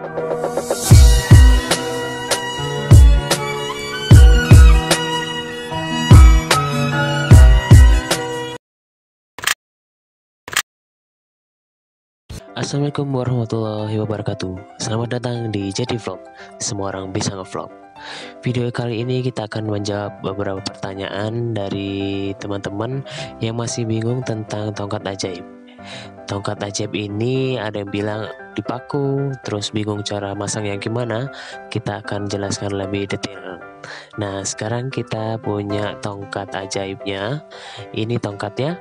Assalamualaikum warahmatullahi wabarakatuh. Selamat datang di Jadi Vlog. Semua orang bisa ngevlog. Video kali ini kita akan menjawab beberapa pertanyaan dari teman-teman yang masih bingung tentang tongkat ajaib. Tongkat ajaib ini ada yang bilang dipaku, terus bingung cara masang yang gimana. Kita akan jelaskan lebih detail. Nah, sekarang kita punya tongkat ajaibnya. Ini tongkatnya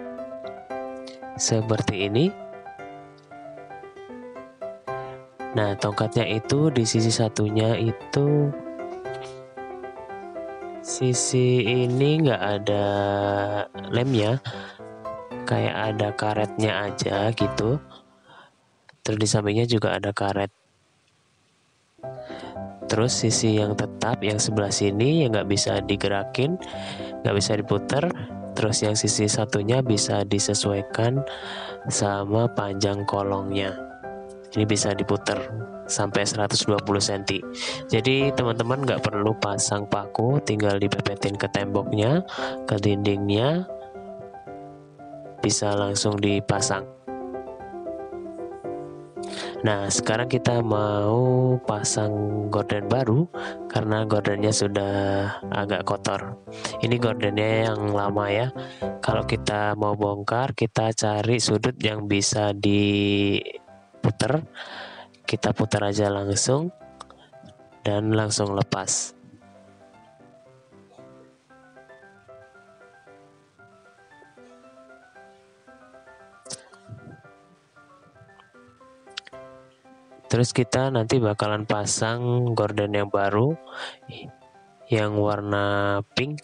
seperti ini. Nah, tongkatnya itu di sisi satunya itu, sisi ini nggak ada lemnya, kayak ada karetnya aja gitu. Terus di sampingnya juga ada karet. Terus sisi yang tetap yang sebelah sini yang nggak bisa digerakin, nggak bisa diputar. Terus yang sisi satunya bisa disesuaikan sama panjang kolongnya. Ini bisa diputar sampai 120 cm. Jadi teman-teman nggak perlu pasang paku, tinggal dipepetin ke temboknya, ke dindingnya, bisa langsung dipasang. Nah, sekarang kita mau pasang gorden baru karena gordennya sudah agak kotor. Ini gordennya yang lama ya. Kalau kita mau bongkar, kita cari sudut yang bisa diputar. Kita putar aja langsung dan langsung lepas. Terus kita nanti bakalan pasang gorden yang baru yang warna pink.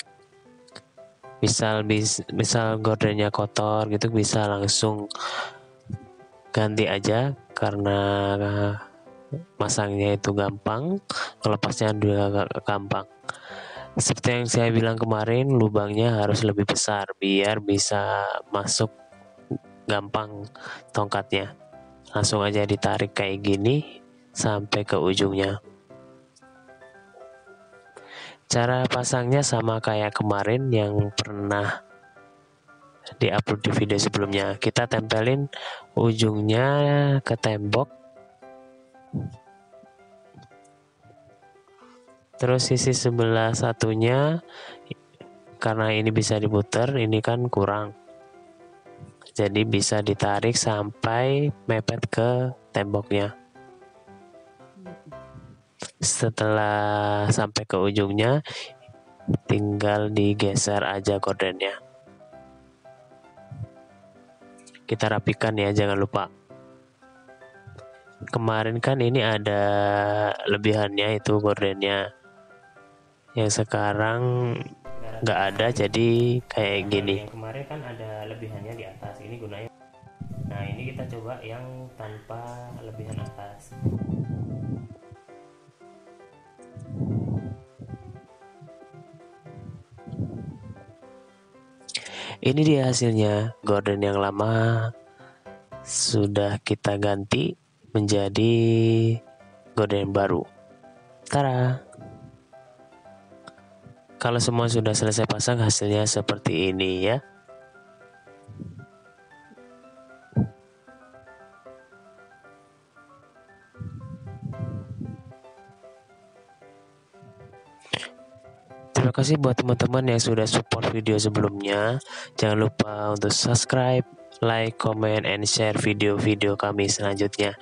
Misal gordennya kotor gitu, bisa langsung ganti aja karena masangnya itu gampang, melepasnya juga gampang. Seperti yang saya bilang kemarin, lubangnya harus lebih besar biar bisa masuk gampang tongkatnya. Langsung aja ditarik kayak gini sampai ke ujungnya. Cara pasangnya sama kayak kemarin yang pernah diupload di video sebelumnya. Kita tempelin ujungnya ke tembok. Terus sisi sebelah satunya, karena ini bisa diputar, ini kan kurang. Jadi bisa ditarik sampai mepet ke temboknya. Setelah sampai ke ujungnya, tinggal digeser aja gordennya. Kita rapikan ya, jangan lupa. Kemarin kan ini ada lebihannya itu gordennya, yang sekarang nggak ada, jadi kayak gini. Yang kemarin kan ada lebihannya di atas, ini gunanya. Nah, ini kita coba yang tanpa lebihan atas. Ini dia hasilnya. Gorden yang lama sudah kita ganti menjadi gorden baru. Tara! Kalau semua sudah selesai pasang, hasilnya seperti ini ya. Terima kasih buat teman-teman yang sudah support video sebelumnya. Jangan lupa untuk subscribe, like, comment, and share video-video kami selanjutnya.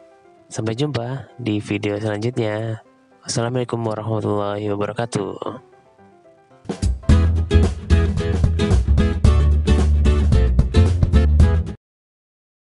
Sampai jumpa di video selanjutnya. Wassalamualaikum warahmatullahi wabarakatuh.